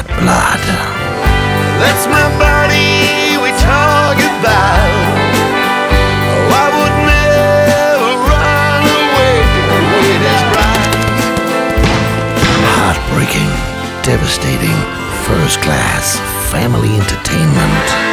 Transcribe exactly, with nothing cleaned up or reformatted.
hot blood. That's my body we talk about. Oh, I would never run away with his bride. Heartbreaking, devastating, first class family entertainment.